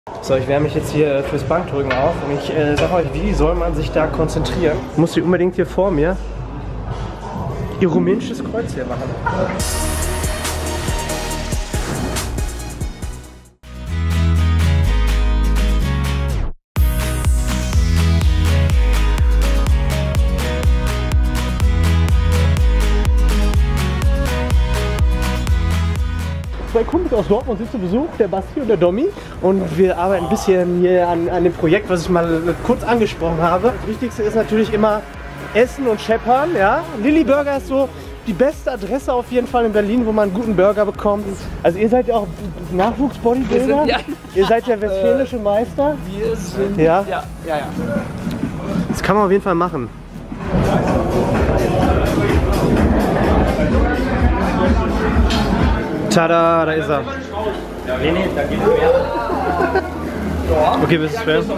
So, ich wärme mich jetzt hier fürs Bankdrücken auf und ich sage euch, wie soll man sich da konzentrieren? Muss ich unbedingt hier vor mir ihr rumänisches Kreuz hier machen. Zwei Kumpels aus Dortmund sind zu Besuch, der Basti und der Domi. Und wir arbeiten ein bisschen hier an dem Projekt, was ich mal kurz angesprochen habe. Das Wichtigste ist natürlich immer Essen und Scheppern. Ja? Lilly Burger ist so die beste Adresse auf jeden Fall in Berlin, wo man einen guten Burger bekommt. Also ihr seid ja auch Nachwuchs-Bodybuilder. Ja. Ihr seid ja westfälische Meister. Wir sind... Ja. Ja. Das kann man auf jeden Fall machen. Tada, da ist er. Nee, da geht mehr. Okay, bis es schwer. Sieht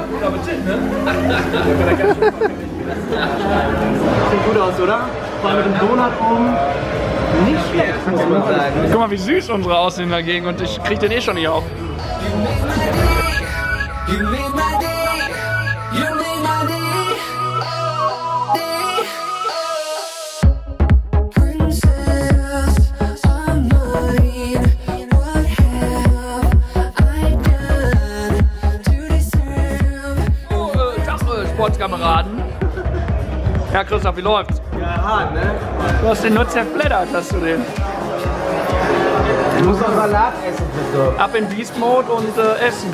gut aus, oder? Vor allem mit dem Donut oben. Nicht schlecht, muss man sagen. Guck mal, wie süß unsere aussehen dagegen und ich krieg den eh schon nicht auf. Sportskameraden. Ja, Christoph, wie läuft's? Ja, hart, ne? Du hast den nur zerfleddert, hast du den. Du musst auch Salat essen, Christoph. Ab in Beast Mode und essen.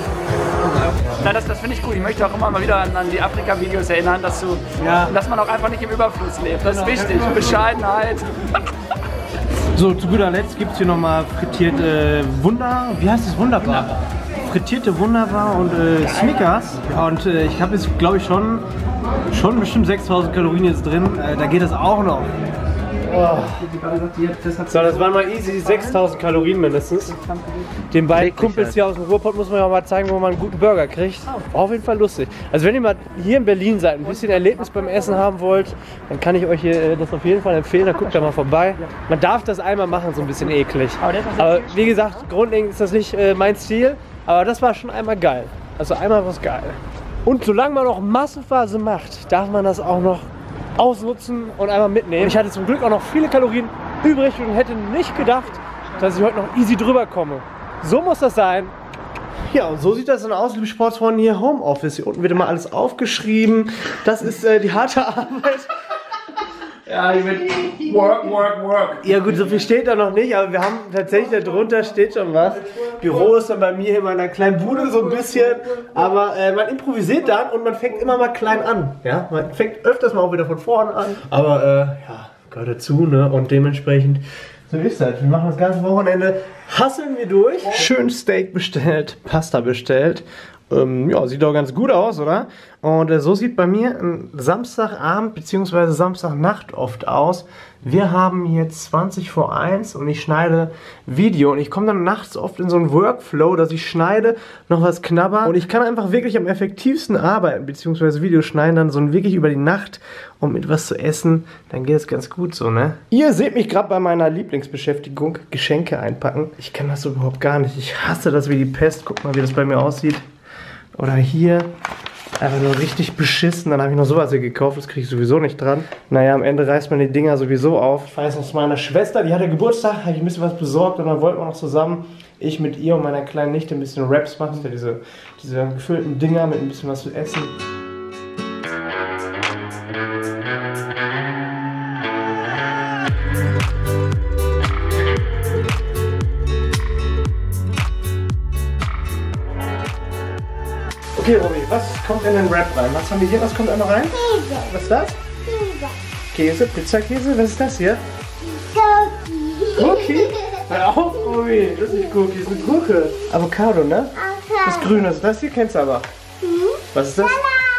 Ja, das finde ich cool. Ich möchte auch immer mal wieder an die Afrika-Videos erinnern, dass man auch einfach nicht im Überfluss lebt. Das ist wichtig. Bescheidenheit. So, zu guter Letzt gibt es hier nochmal frittierte wie heißt es? Wunderbar. Frittierte Wunderbar und Snickers. Ja, und ich habe jetzt, glaube ich, schon bestimmt 6000 Kalorien jetzt drin. Da geht das auch noch. Oh. So, das waren mal easy 6000 Kalorien mindestens. Den beiden Kumpels hier aus dem Ruhrpott muss man ja mal zeigen, wo man einen guten Burger kriegt. War auf jeden Fall lustig. Also wenn ihr mal hier in Berlin seid, ein bisschen Erlebnis beim Essen haben wollt, dann kann ich euch hier das auf jeden Fall empfehlen. Da guckt da mal vorbei. Man darf das einmal machen, so ein bisschen eklig. Aber wie gesagt, grundlegend ist das nicht mein Stil. Aber das war schon einmal geil. Also einmal was geil. Und solange man noch Massenphase macht, darf man das auch noch ausnutzen und einmal mitnehmen. Ich hatte zum Glück auch noch viele Kalorien übrig und hätte nicht gedacht, dass ich heute noch easy drüber komme. So muss das sein. Ja, und so sieht das dann aus, liebe Sportsfreunde, hier Homeoffice. Hier unten wird immer alles aufgeschrieben. Das ist die harte Arbeit. Ja, hier wird work. Ja gut, so viel steht da noch nicht, aber wir haben tatsächlich, darunter steht schon was. Büro ist dann bei mir in meiner kleinen Bude so ein bisschen, aber man improvisiert dann und man fängt immer mal klein an. Ja? Man fängt öfters mal auch wieder von vorne an, aber ja, gehört dazu, ne? Und dementsprechend, so ist das. Wir machen das ganze Wochenende, hasseln wir durch. Schön Steak bestellt, Pasta bestellt. Ja, sieht doch ganz gut aus, oder? Und so sieht bei mir ein Samstagabend bzw. Samstagnacht oft aus. Wir haben jetzt 20 vor 1 und ich schneide Video. Und ich komme dann nachts oft in so einen Workflow, dass ich schneide, noch was knabber. Und ich kann einfach wirklich am effektivsten arbeiten bzw. Videos schneiden, dann so wirklich über die Nacht und mit was zu essen. Dann geht es ganz gut so, ne? Ihr seht mich gerade bei meiner Lieblingsbeschäftigung, Geschenke einpacken. Ich kann das so überhaupt gar nicht. Ich hasse das wie die Pest. Guck mal, wie das bei mir aussieht. Oder hier, einfach nur richtig beschissen. Dann habe ich noch sowas hier gekauft, das kriege ich sowieso nicht dran. Naja, am Ende reißt man die Dinger sowieso auf. Ich weiß noch, zu meiner Schwester, die hatte Geburtstag, habe ich ein bisschen was besorgt und dann wollten wir noch zusammen, ich mit ihr und meiner kleinen Nichte, ein bisschen Wraps machen. Das sind ja diese gefüllten Dinger mit ein bisschen was zu essen. Okay, Romy, was kommt in den Wrap rein? Was haben wir hier? Was kommt da noch rein? Käse. Was ist das? Käse. Käse, Pizzakäse? Was ist das hier? Cookie. Cookie? Hör auf, Romy, das ist nicht Cookie, das ist eine Gurke. Avocado, ne? Das Grüne, das hier kennst du aber. Was ist das?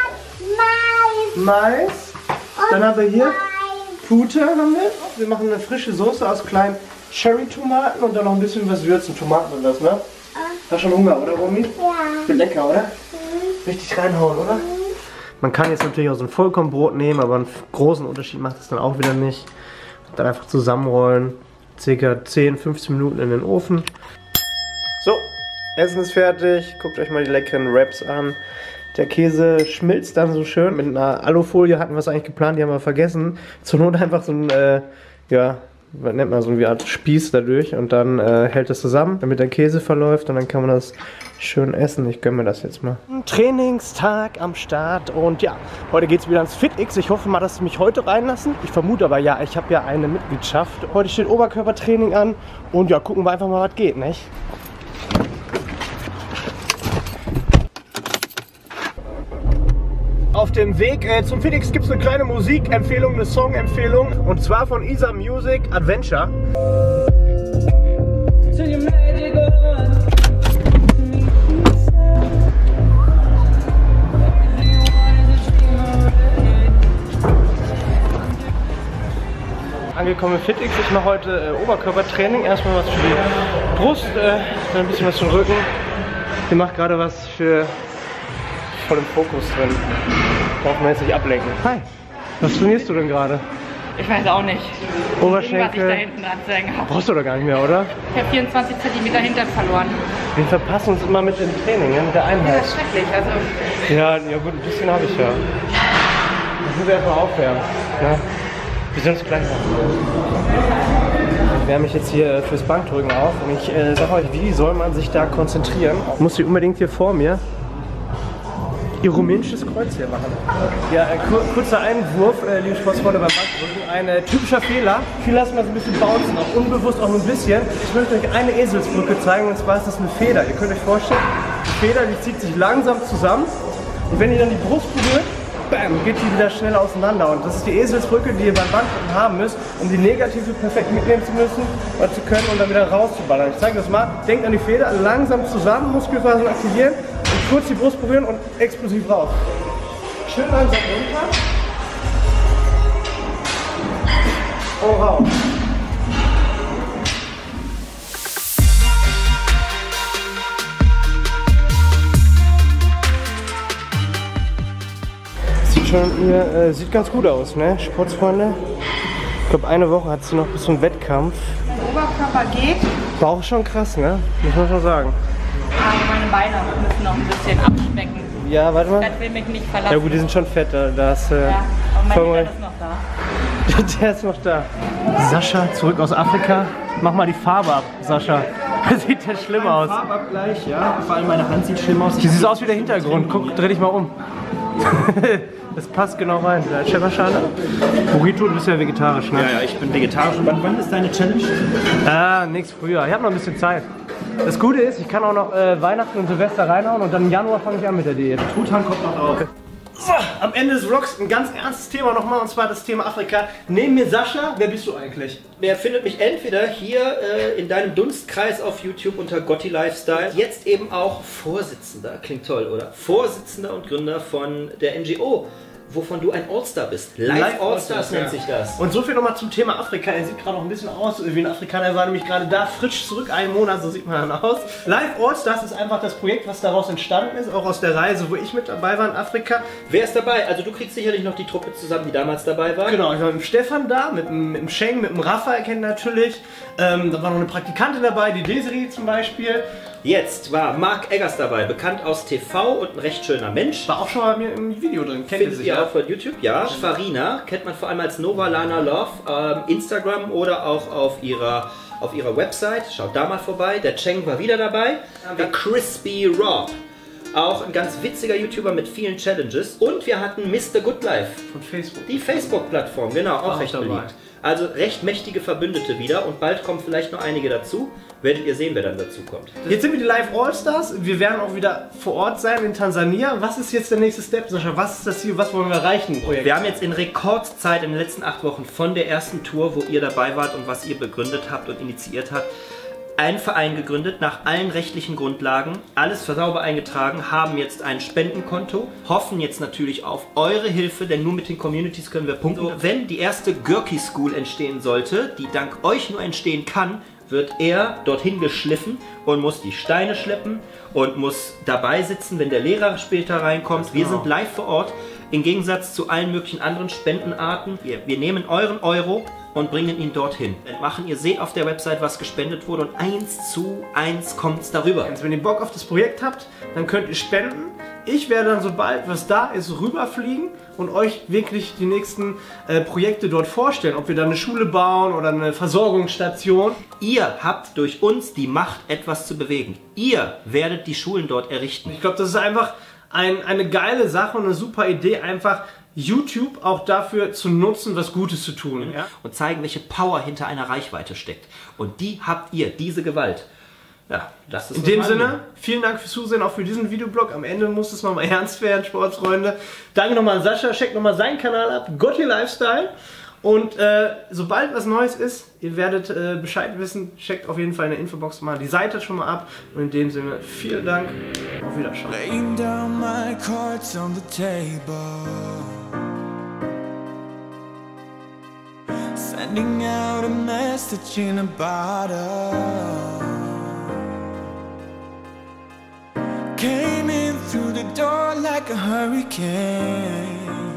Mais. Dann haben wir hier Pute, haben wir. Wir machen eine frische Soße aus kleinen Cherry-Tomaten und dann noch ein bisschen was würzen. Tomaten und das, ne? Hast schon Hunger, oder, Romy? Ja. Wird lecker, oder? Richtig reinhauen, oder? Man kann jetzt natürlich auch so ein Vollkornbrot nehmen, aber einen großen Unterschied macht es dann auch wieder nicht. Dann einfach zusammenrollen, ca. 10-15 Minuten in den Ofen. So, Essen ist fertig. Guckt euch mal die leckeren Wraps an. Der Käse schmilzt dann so schön. Mit einer Alufolie hatten wir es eigentlich geplant, die haben wir vergessen. Zur Not einfach so ein, ja, was nennt man so eine Art Spieß dadurch. Und dann hält es zusammen, damit der Käse verläuft. Und dann kann man das schön essen. Ich gönne mir das jetzt mal. Trainingstag am Start. Und ja, heute geht es wieder ans FitX. Ich hoffe mal, dass sie mich heute reinlassen. Ich vermute aber ja, ich habe ja eine Mitgliedschaft. Heute steht Oberkörpertraining an. Und ja, gucken wir einfach mal, was geht, nicht? Auf dem Weg zum FitX gibt es eine kleine Musikempfehlung, eine Songempfehlung. Und zwar von Isa Music Adventure. Angekommen im FitX. Ich mache heute Oberkörpertraining. Erstmal was für die Brust, dann ein bisschen was für den Rücken. Ich mache gerade was für voll im Fokus drin. Darf man jetzt nicht ablenken. Hi, was trainierst du denn gerade? Ich weiß auch nicht. Oberschenkel. Was ich da hinten dran zu hängen habe. Brauchst du doch gar nicht mehr, oder? Ich habe 24 cm Hintern verloren. Wir verpassen uns immer mit dem Training, mit der Ja, Einheit. das ist schrecklich. Also Ja, gut, ein bisschen habe ich ja. Das müssen wir erstmal aufwärmen. Ne? Wir sind uns gleich noch. Ich wärme mich jetzt hier fürs Bankdrücken auf und ich sage euch, wie soll man sich da konzentrieren? Ich muss hier unbedingt hier vor mir ihr rumänisches Kreuz hier machen. Ja, kurzer Einwurf, liebe Sportsfreunde beim Bankdrücken. Ein typischer Fehler. Viele lassen das ein bisschen bouncen, auch unbewusst auch nur ein bisschen. Ich möchte euch eine Eselsbrücke zeigen, und zwar ist das eine Feder. Ihr könnt euch vorstellen, die Feder, die zieht sich langsam zusammen. Und wenn ihr dann die Brust berührt, bam, geht die wieder schnell auseinander. Und das ist die Eselsbrücke, die ihr beim Bankdrücken haben müsst, um die Negative perfekt mitnehmen zu müssen, zu können und dann wieder rauszuballern. Ich zeige das mal. Denkt an die Feder, langsam zusammen, Muskelfasern aktivieren. Und kurz die Brust berühren und explosiv raus. Schön langsam runter. Und raus. Sieht ganz gut aus, ne, Sportsfreunde? Ich glaube, eine Woche hat sie noch bis zum Wettkampf. der Oberkörper geht, Bauch ist schon krass, ne? Muss man schon sagen. aber meine Beine müssen noch ein bisschen abspecken. Ja, warte mal. Das will mich nicht verlassen. Ja gut, die sind schon fett, da ist Ja, aber mein voll- Hintern ist noch da. Der ist noch da. Sascha, zurück aus Afrika. Mach mal die Farbe ab, Sascha. Das sieht ja schlimm aus. Farbabgleich, ja. Vor allem meine Hand sieht schlimm aus. Die sieht aus wie der Hintergrund. Guck, dreh dich mal um. Das passt genau rein. Der Schäferschale. Burrito, du bist ja vegetarisch, ne? Ja, ich bin vegetarisch. Und wann ist deine Challenge? Nichts früher. Ich habe noch ein bisschen Zeit. Das Gute ist, ich kann auch noch Weihnachten und Silvester reinhauen und dann im Januar fange ich an mit der Diät. Tutan kommt noch auf. So, am Ende des Vlogs ein ganz ernstes Thema nochmal, und zwar das Thema Afrika. Neben mir Sascha, wer bist du eigentlich? Wer findet mich entweder hier in deinem Dunstkreis auf YouTube unter Gotti Lifestyle, jetzt eben auch Vorsitzender, klingt toll, oder? Vorsitzender und Gründer von der NGO, wovon du ein Allstar bist. Live Allstars nennt sich das. Und so viel nochmal zum Thema Afrika. Er sieht gerade noch ein bisschen aus wie ein Afrikaner. Er war nämlich gerade da, frisch zurück, einen Monat, so sieht man dann aus. Live Allstars ist einfach das Projekt, was daraus entstanden ist, auch aus der Reise, wo ich mit dabei war in Afrika. Wer ist dabei? Also du kriegst sicherlich noch die Truppe zusammen, die damals dabei war. Genau, ich war mit dem Stefan da, mit dem Sheng, mit dem Rafa, kennt natürlich. Da war noch eine Praktikantin dabei, die Desiree zum Beispiel. Jetzt war Mark Eggers dabei, bekannt aus TV und ein recht schöner Mensch. War auch schon mal bei mir im Video drin, kennt ihr Findet sich ihr ja. auch von YouTube, ja. Farina kennt man vor allem als Nova Lana Love, Instagram oder auch auf ihrer Website. Schaut da mal vorbei. Der Cheng war wieder dabei. Der Crispy Rob, auch ein ganz witziger YouTuber mit vielen Challenges. Und wir hatten Mr. Good Life. Von Facebook. Die Facebook-Plattform, genau, auch recht dabei. beliebt. Also recht mächtige Verbündete wieder und bald kommen vielleicht noch einige dazu. Werdet ihr sehen, wer dann dazu kommt. Jetzt sind wir die Live Allstars. Wir werden auch wieder vor Ort sein in Tansania. Was ist jetzt der nächste Step, Sascha? Was ist das Ziel? Was wollen wir erreichen im Projekt? Wir haben jetzt in Rekordzeit in den letzten 8 Wochen von der ersten Tour, wo ihr dabei wart und was ihr begründet habt und initiiert habt, einen Verein gegründet, nach allen rechtlichen Grundlagen, alles sauber eingetragen, haben jetzt ein Spendenkonto, hoffen jetzt natürlich auf eure Hilfe, denn nur mit den Communities können wir punkten. So, wenn die erste Görki School entstehen sollte, die dank euch nur entstehen kann, wird er dorthin geschliffen und muss die Steine schleppen und muss dabei sitzen, wenn der Lehrer später reinkommt. Wir sind live vor Ort. Im Gegensatz zu allen möglichen anderen Spendenarten. Wir nehmen euren Euro, und bringen ihn dorthin. Machen, ihr seht auf der Website, was gespendet wurde und 1:1 kommt es darüber. Also wenn ihr Bock auf das Projekt habt, dann könnt ihr spenden. Ich werde dann, sobald was da ist, rüberfliegen und euch wirklich die nächsten Projekte dort vorstellen. Ob wir da eine Schule bauen oder eine Versorgungsstation. Ihr habt durch uns die Macht, etwas zu bewegen. Ihr werdet die Schulen dort errichten. Ich glaube, das ist einfach eine geile Sache und eine super Idee, einfach YouTube auch dafür zu nutzen, was Gutes zu tun. Ja? Und zeigen, welche Power hinter einer Reichweite steckt. Und die habt ihr, diese Gewalt. Ja, das ist in dem Sinne, vielen Dank fürs Zusehen, auch für diesen Videoblog. Am Ende muss es mal ernst werden, Sportsfreunde. Danke nochmal an Sascha, checkt nochmal seinen Kanal ab, Gotti Lifestyle. Und sobald was Neues ist, ihr werdet Bescheid wissen, checkt auf jeden Fall in der Infobox mal die Seite schon mal ab. Und in dem Sinne, vielen Dank, auf Wiedersehen. Laying down my cards on the table, sending out a message in a bottle. Came in through the door like a hurricane.